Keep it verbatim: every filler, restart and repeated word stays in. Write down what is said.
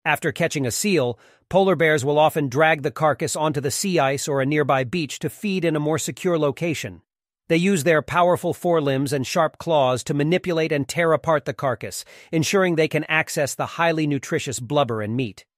After catching a seal, polar bears will often drag the carcass onto the sea ice or a nearby beach to feed in a more secure location. They use their powerful forelimbs and sharp claws to manipulate and tear apart the carcass, ensuring they can access the highly nutritious blubber and meat.